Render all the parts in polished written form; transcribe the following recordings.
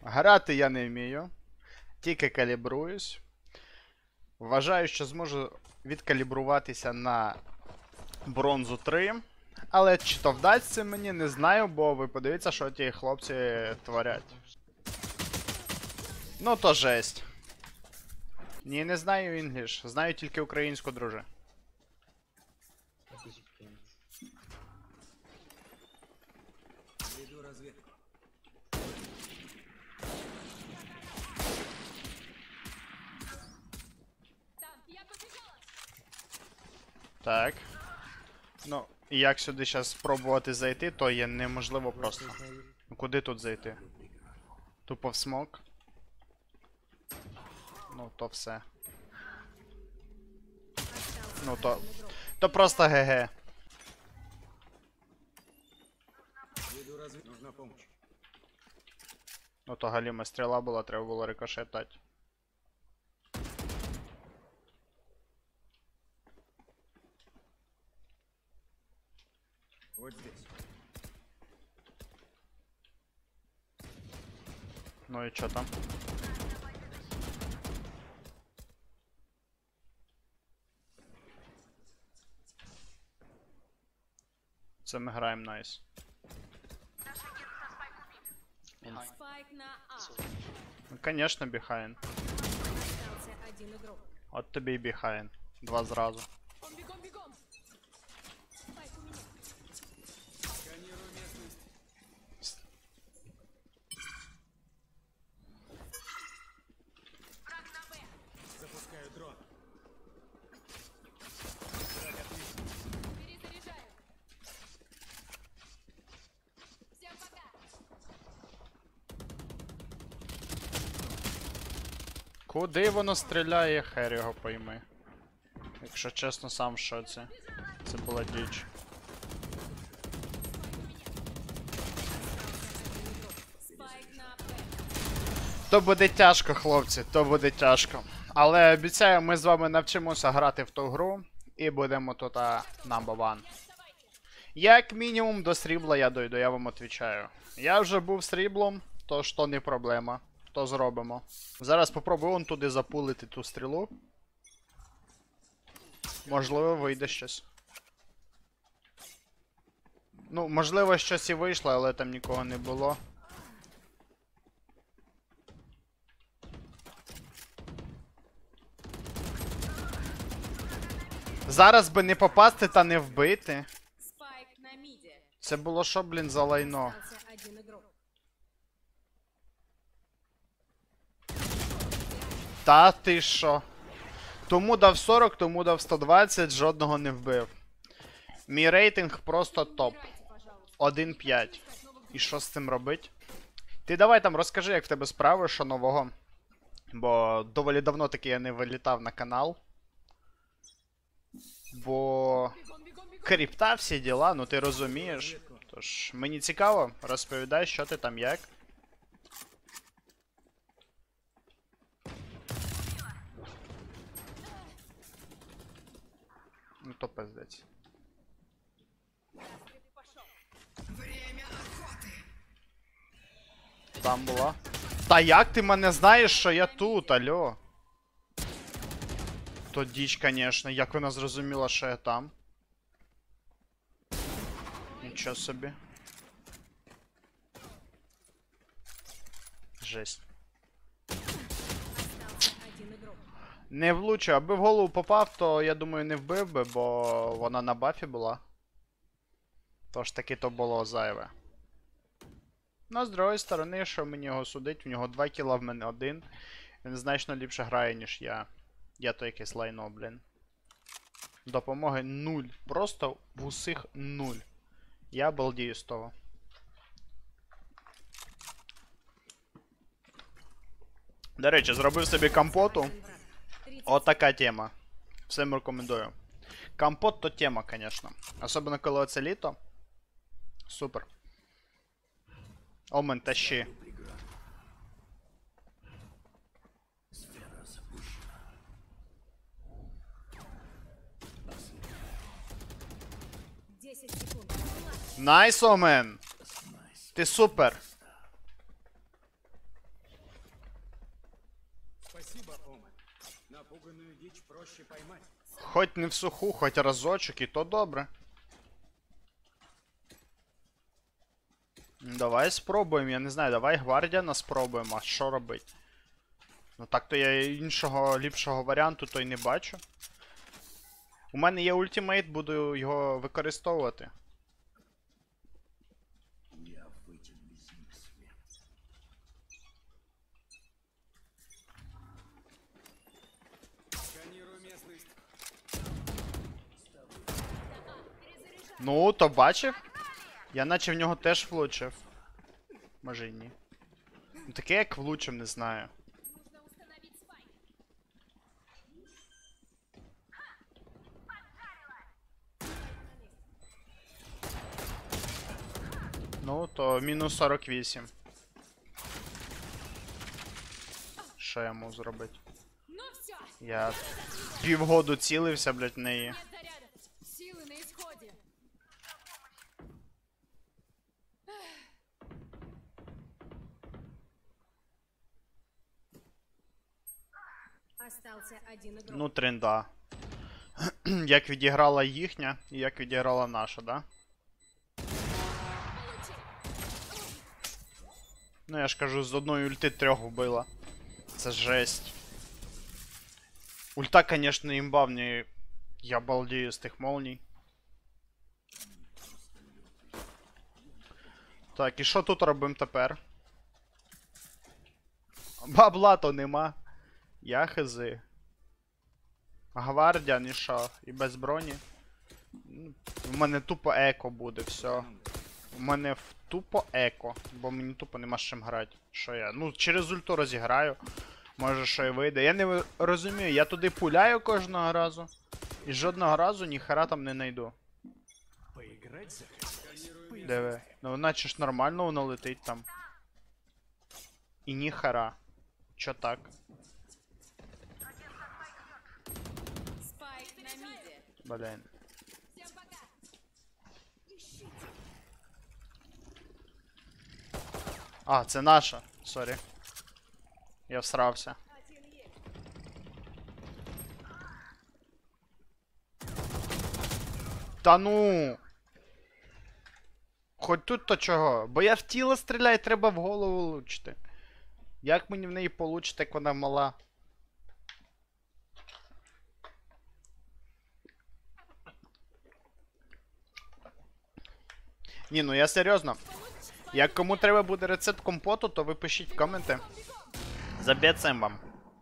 Грати я не вмію. Тільки калібруюсь. Вважаю, що зможу відкалібруватися на бронзу 3. Але чи то вдасться мені, не знаю, бо ви подивіться, що ті хлопці творять. Ну то жесть. Ні, не знаю інгліш. Знаю тільки українську, друже. Так. Ну, і як сюди зараз спробувати зайти, то є неможливо просто. Ну куди тут зайти? Тупо в смок. Ну, то все. Ну, то просто ГГ. Ну, то галіма стріла була, треба було рикошетати. Вот здесь. Ну і чо там? Це ми граємо найс. Спайк на А. Ну, конечно, біхайн. Остался один игрок. От тобі і біхайн. Два зразу. Бегом, бегом! Спайк у меня. Запускаю дрон. Перезаряжаю. Всем пока! Куди воно стріляє, хер його пойми. Якщо чесно, сам в шоці. Це була діч. Спайк на Б. То буде тяжко, хлопці, то буде тяжко. Але обіцяю, ми з вами навчимося грати в ту гру і будемо тут number one. Як мінімум до срібла я дойду, я вам відповідаю. Я вже був сріблом, тож то не проблема. То зробимо. Зараз попробую вон туди запулити ту стрілу. Можливо, вийде щось. Ну, можливо, щось і вийшло, але там нікого не було. Зараз би не попасти та не вбити. Спайк на миде. Це було що, блін, за лайно? Остался один игрок. Та ти що? Тому дав 40, тому дав 120, жодного не вбив. Мій рейтинг просто топ. 1-5. І що з цим робить? Ти давай там розкажи, як в тебе справи, що нового. Бо доволі давно таки я не вилітав на канал. Бо крипта, всі діла, ну ти розумієш. Тож, мені цікаво, розповідай, що ти там як. Ну то пиздець. Там була. Та як ти мене знаєш, що я тут, алло? То діч, конечно. Як вона зрозуміла, що я там? Нічого собі. Жесть. Остался один игрок. Не влучу, аби в голову попав, то я думаю не вбив би, бо вона на бафі була. Тож таки то було зайве. Ну, з другої сторони, що мені його судить, в нього 2 кіла, в мене 1. Він значно ліпше грає, ніж я. Я то якесь лайно, блін. Допомоги 0. Просто в усіх 0. Я балдію з того. До речі, зробив собі компоту. Один враг. 30 Отака тема. Всім рекомендую. Компот то тема, звісно. Особливо коли це літо. Супер. Омен, тащи. секунд. Найс, Омен! Ти супер! Напуганную дичь проще поймать. Хоть не в суху, хоть разочок, і то добре. Давай спробуємо, я не знаю, давай Гвардіана спробуємо, а що робити? Ну так то я іншого ліпшого варіанту то й не бачу. У мене є ультимейт, буду його використовувати. Сканирую местность. Ну, то бачив? Я наче в нього теж влучив. Може й ні. Ну таке як влучив, не знаю. Нужно установить спайк. Ну, то мінус 48. Що я можу зробити? Ну все, Я півгоду цілився, блядь, в неї. нет заряда. Силы на исходе. Остался один игрок. Ну, тренда. Як відіграла їхня і як відіграла наша, да? Ну, я ж кажу, з одної ульти 3 вбила. Це жесть. Ульта, конечно, імба, мені... Я балдію з тих молній. Так, і що тут робимо тепер? Бабла то нема. Я хизи. Гвардія, ні що, і без броні. У мене тупо еко буде, все. У мене тупо еко, бо мені тупо нема з чим грати. Що я? Ну, через ульту розіграю. Може, що і вийде. Я не розумію, я туди пуляю кожного разу. І жодного разу ніхера там не знайду. Поиграть захотелось. Диви. Ну, наче ж нормально воно летить там. І ніхера. Чо так? Спайк на миде. Блін. Всем пока. А, це наша. Сорі. Я всрався. Один есть. Та ну. Хоч тут то чого? Бо я в тіло стріляю, треба в голову влучити. Як мені в неї получити, як вона мала? Ні, ну я серйозно. Як кому треба буде рецепт компоту, то ви пишіть в коменти. Заб'єцем вам.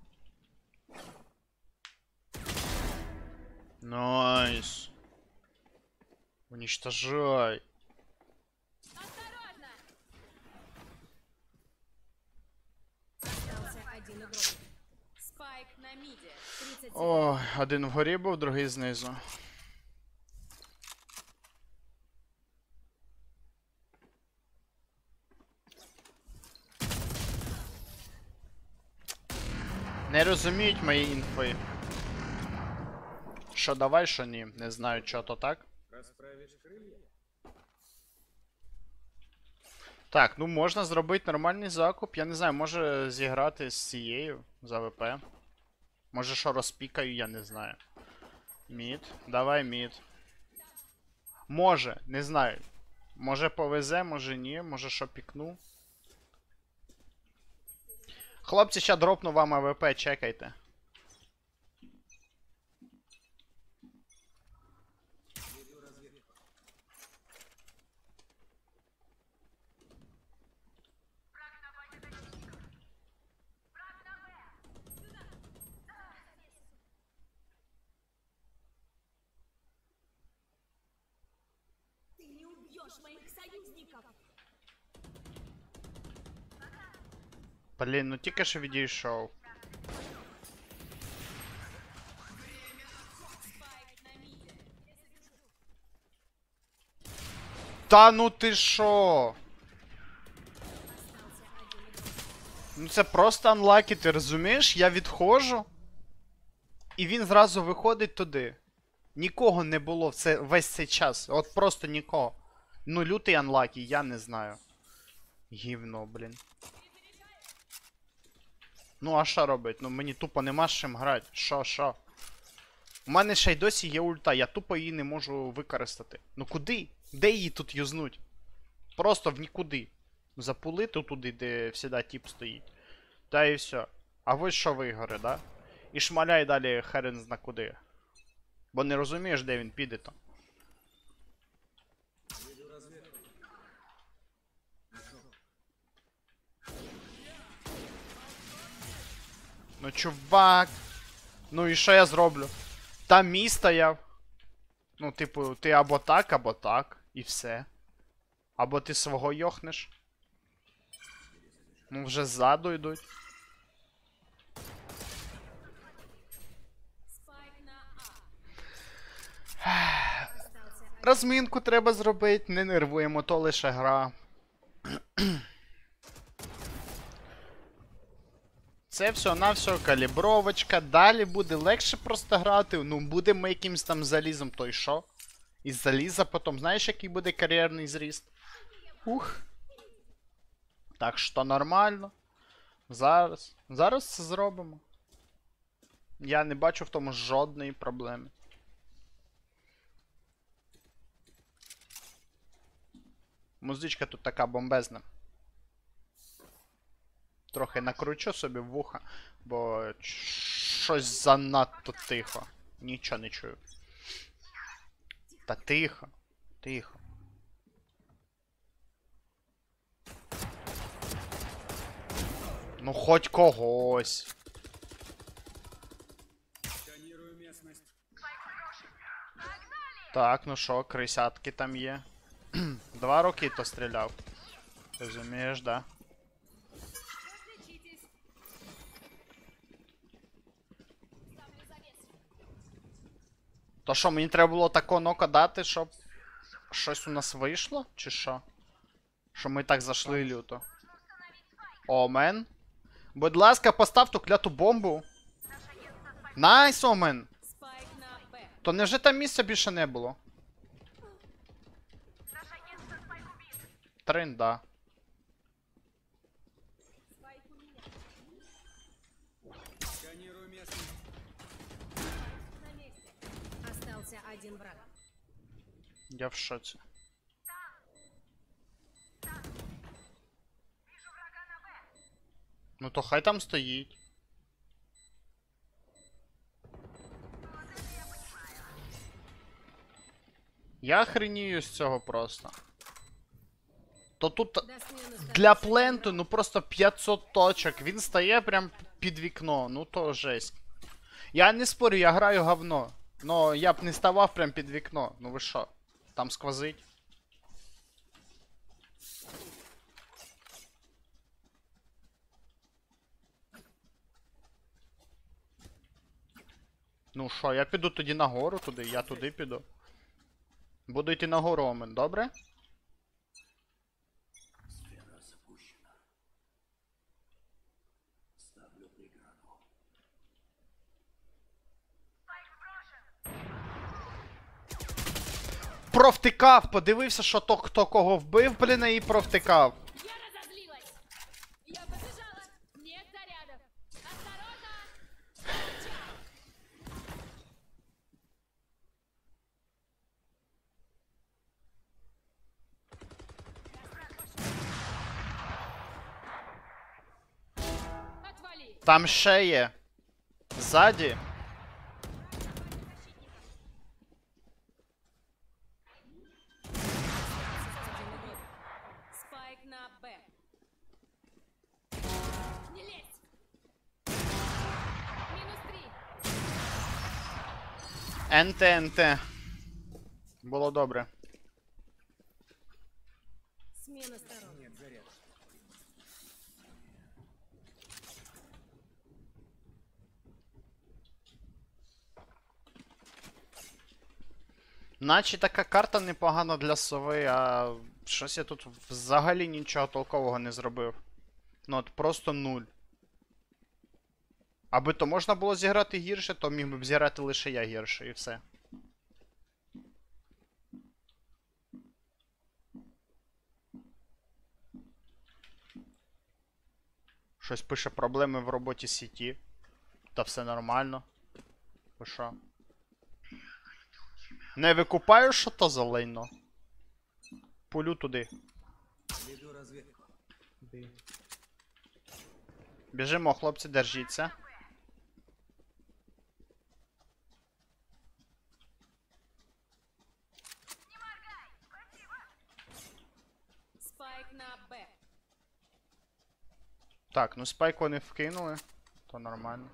Найс. Уничтожай. Осторожно! Остался один игрок. Спайк на миде. 30 секунд. Ой, один вгорі був, другий знизу. Не розуміють мої інфи. Що давай, що ні. Не знаю, що то так. Расправишь крылья? Так, ну можна зробити нормальний закуп. Я не знаю, може зіграти з цією за ВП. Може що розпікаю, я не знаю. Мід. Давай мід. Може, не знаю. Може повезе, може ні, може що пікну. Хлопці, ще дропну вам АВП, чекайте. Ты не убьешь моих союзников! Блін, ну тільки що відійшов. Та ну ти шо? Ну це просто анлакі, ти розумієш? Я відходжу. І він зразу виходить туди. Нікого не було весь цей час. От просто нікого. Ну лютий анлакі, я не знаю. Гівно, блін. Ну а що робить? Ну мені тупо нема з чим грати. Що? У мене ще й досі є ульта, я тупо її не можу використати. Ну куди? Де її тут юзнуть? Просто в нікуди. Запулити туди, де всегда тип стоїть. Та і все. А ви що вигори, да? І шмаляй далі херен зна куди. Бо не розумієш, де він піде то. Ну чувак. Ну і що я зроблю? Там мій стояв. Ну, типу, ти або так, і все. Або ти свого йохнеш. Ну, вже ззаду йдуть. Спайк на А. Остался Розмінку треба зробити, не нервуємо, то лише гра. Це все-навсього калібровочка. Далі буде легше просто грати. Ну, будемо якимсь там залізом, то й що? Із заліза потім, знаєш, який буде кар'єрний зріст? Ух. Так що нормально. Зараз це зробимо. Я не бачу в тому жодної проблеми. Музичка тут така бомбезна. Трохи накручу собі в вуха, бо щось занадто тихо. Нічого не чую. Та тихо. Тихо. Ну хоть когось. Сканирую местность. Так, ну що, крисятки там є. 2 роки то стріляв. Розумієш, да? Различитесь. Ставлю завес. То що, мені треба було тако нока дати, щоб щось у нас вийшло? Чи що? Що ми так зайшли люто? Омен. Будь ласка, постав ту кляту бомбу. Найс, Омен! Спайк на Б. То невже там місця більше не було? Тринда. Спайк у меня. Сканирую местность. На месте. Остался один враг. Я в шоці. Ну то хай там стоїть. Я охренію з цього просто. То тут До смены для пленту, ну просто 500 точок. Він стає прям під вікно. Ну то жесть. Я не спорю, я граю говно. Но я б не ставав прям під вікно. Ну ви що? Там сквозить. Ну що, я піду тоді нагору туди, я туди піду. Буду йти нагору, Омен, добре? Провтикав! Подивився, що то хто кого вбив, блін, і провтикав. Я разозлилась. Я побежала. Нет зарядов. Осторожно. Отвали. Там ще є. Ззаді. Спайк на Б. Не лезь. Минус 3. НТ. Було добре. Смена сторон. Нет заряда. Наче така карта непогана для сови, а щось я тут взагалі нічого толкового не зробив. Ну от просто нуль. Аби то можна було зіграти гірше, то міг би б зіграти лише я гірше і все. Щось пише проблеми в роботі сіті. Та все нормально. Ви що? Не викупаю, що то за лайно? Пулю туди. Веду разведку. Б. Біжимо, хлопці, держіться. Спайк на Б. Так, ну спайк вони вкинули. То нормально.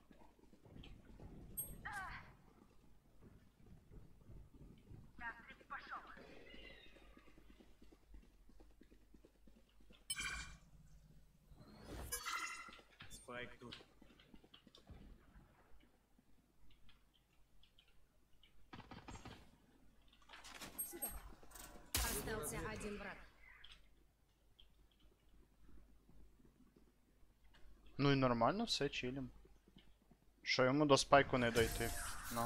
Спайк тут. Сюда. Остался один враг. Ну і нормально, все, чилім. Що йому до спайку не дойти. Ну.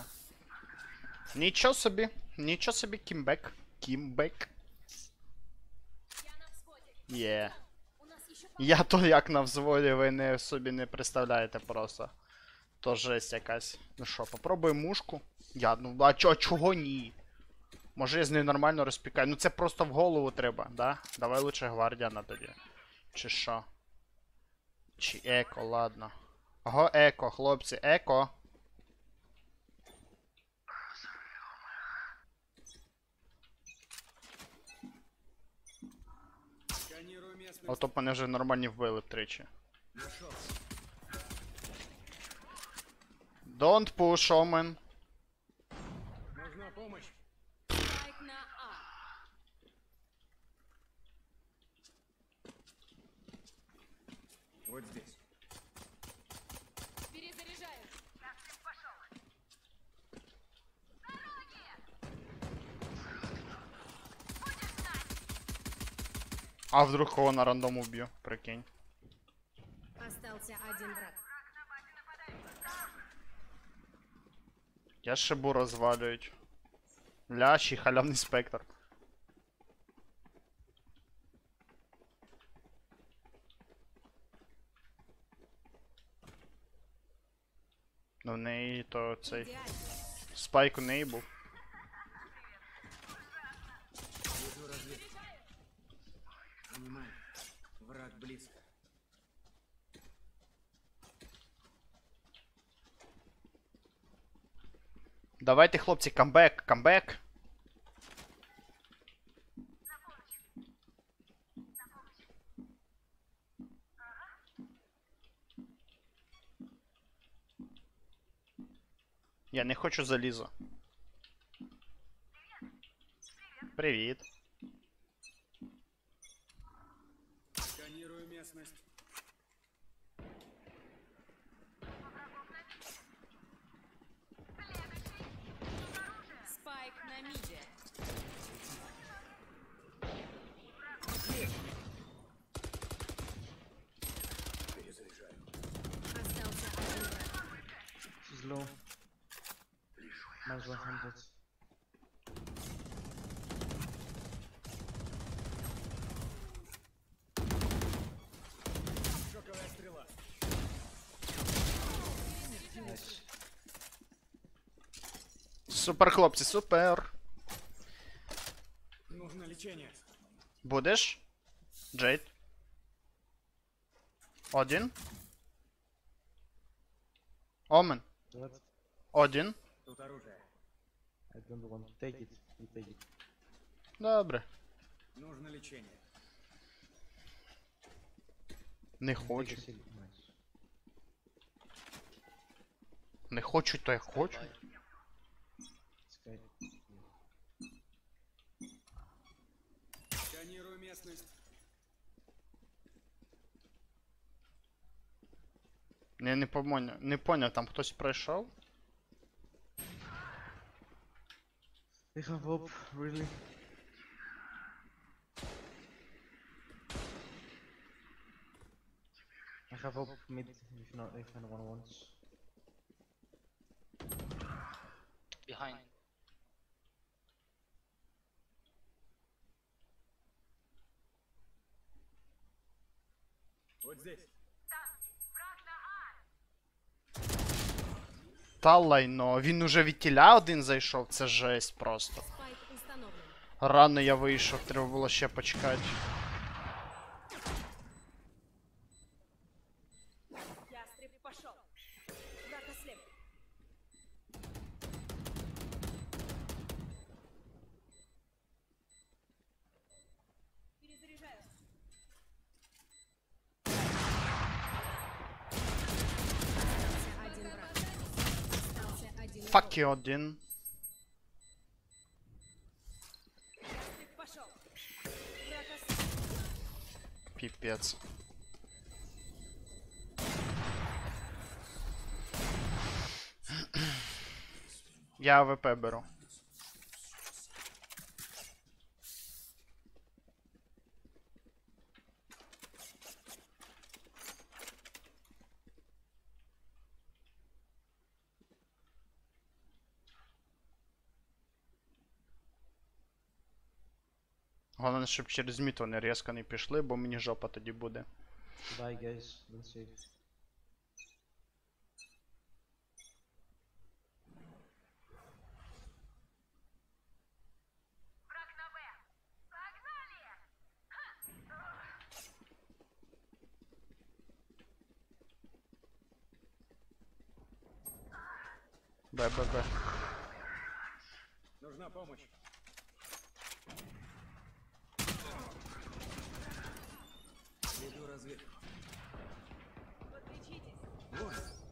Нічого собі, кімбек. Кімбек. Я на взводе. Є. У нас еще Я то як на взводі, ви не собі не представляєте просто. То жесть якась. Ну що, попробуємо мушку. Ну а чого ні? Може я з нею нормально розпікаю. Ну це просто в голову треба, да? Давай лучше гвардіана тоді. Чи що? Чи еко, ладно. Ого, еко, хлопці, еко. Сканирую местность. Ото б мене вже нормально вбили втричі. Нашел. Don't push, Omen. Нужна помощь. спайк на А. Вот здесь. Перезаряжаю. А вдруг кого на рандом уб'ю, прикинь. Остался один враг. Я шибу розвалюють. Лящий, халявний спектр. Ну в неї то цей. Идеально. Спайк у неї був. Веду разведку. Внимание. Враг близко. Давайте, хлопці, камбек, камбек. Я не хочу залізо. Привіт. Сканирую местность. Спайк на миде. Остался один враг. She's low. Minus 100. Шоковая стрела. Nice. Супер, хлопці, супер. Нужно лечение. Будеш? Джейд. Один. Омен. What? Один. Тут оружие. I don't want to take it. You take it. Добре. Нужно лечение. Не Take хочу. a shield. Nice. Не хочу, то я хочу. Sky. Сканирую местность. Я не поняв, там хтось пройшов? They have hope, really. I have hope mid if anyone wants. Behind. Вот здесь. Та лайно. Він уже від тіля один зайшов, це жесть просто. Спайк установлен. Рано я вийшов, треба було ще почекати. Ястреб пошел. Драка слева. Перезаряжаю. Остался один враг. Остался один игрок. Факи один. Ястреб пошел. Драка слева. Піпець. Я АВП беру. Головне, щоб через міт вони різко не пішли, бо мені жопа тоді буде. Bye guys, don't save. Б. Нужна помощь. Веду разведку. Подключитесь. Вон.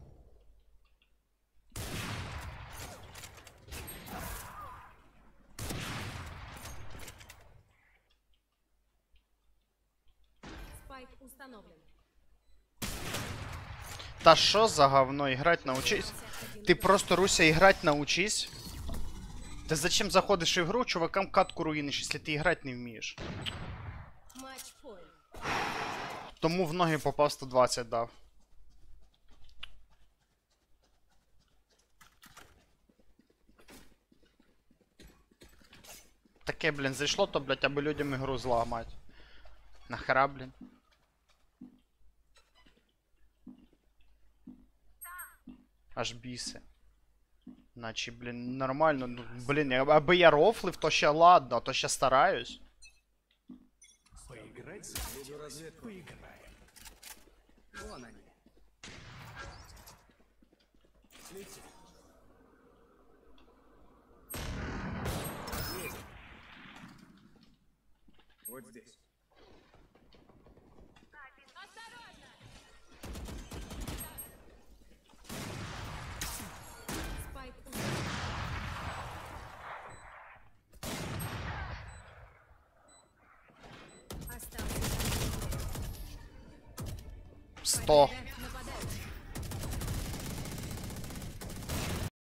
Спайк установлен. Та що за говно, іграть научись? Остался один Ти игрок. просто, Руся, играть научись. Ти зачем заходиш в ігру, чувакам катку руїниш, якщо ти грати не вмієш? Матч point. Тому в ноги попав 120 дав. Таке, блін, зайшло, то, блядь, аби людям ігру зламати. Нахера, блін. Аж біси. Наче, блін, нормально, ну, блін, аби я рофлив, то ще ладно, то ще стараюсь. Веду разведку. Вон они. Слите. Есть. Вот здесь. Спайк установлен. 100.